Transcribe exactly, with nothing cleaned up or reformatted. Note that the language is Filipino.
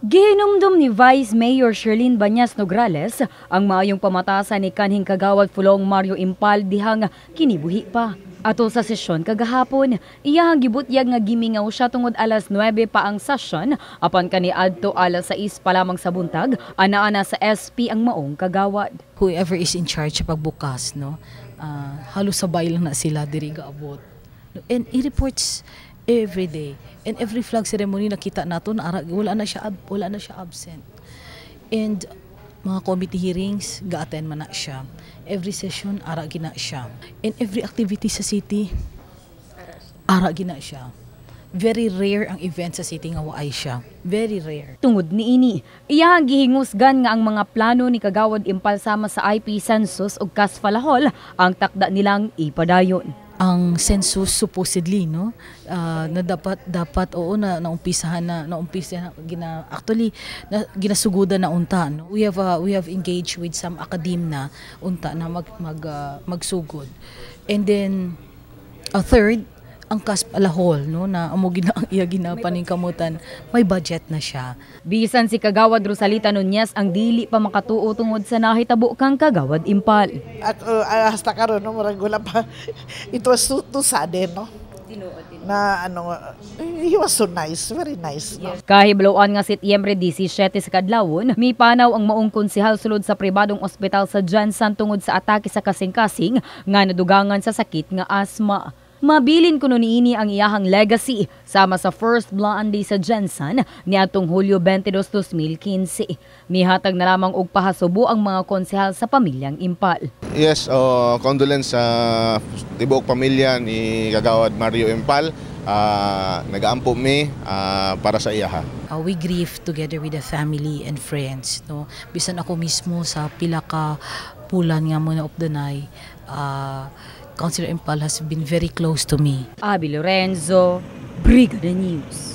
Gihinumdum ni Vice Mayor Sherlyn Banyas Nograles ang maayong pamatasan ni kanhing kagawad Fulong Mario Impal dihang kinibuhi pa. Ato sa sesyon kagahapon, iyahang gibutyag nga gimingaw siya tungod alas nuwebe pa ang sesyon apan kaniadto alas sais pa lamang sa buntag ana-ana sa S P ang maong kagawad. Whoever is in charge sa pagbukas, no, uh, halos sabay lang na sila diri gaabot. And he reports every day. And every flag ceremony nakita nato na wala na siya wala na siya absent. And mga committee hearings ga-attend man na siya. Every session ara gina siya. And every activity sa city ara gina siya. Very rare ang event sa city nga waay siya. Very rare. Tungod niini, iyahang gihingusgan nga ang mga plano ni Kagawad Impal sama sa I P census ug Kasfalahol ang takda nilang ipadayon. Ang census supposedly, no, uh, na dapat dapat oo na naumpisahan na naumpisahan na, gina actually na, ginasugudan na unta, no. We have uh, we have engaged with some academe na unta na mag mag uh, magsugod. And then a third ang Kasfalahol, no, na amo gina iya ginapaning kamutan, may budget na siya. Bisan si Kagawad Rosalita Nunez ang dili pa makatuo tungod sa nahitabo kang Kagawad Impal. At uh, hasta karon no murag wala pa. It was too, too sudden, no. Na ano, he was so nice, very nice. No? Kahibloan nga Setyembre disisyete sa kadlawon, mi panaw ang maong konsehal sulod sa pribadong ospital sa Jansan tungod sa atake sa kasing-kasing nga nadugangan sa sakit nga asma. Mabilin kuno niini ang iyahang legacy sama sa first blondie sa Jansan niadtong Hulyo twenty-two, twenty fifteen. Mihatag na lamang og pahasubo ang mga konsehal sa pamilyang Impal. Yes, uh, condolence sa uh, tibuok pamilya ni Kagawad Mario Impal. Uh, nagaampo mi uh, para sa iyaha. Uh, we grieve together with the family and friends, no. Bisan ako mismo sa pila ka bulan nga muna of the night, uh, Councilor Impal has been very close to me. Abby Lorenzo, Brigada News.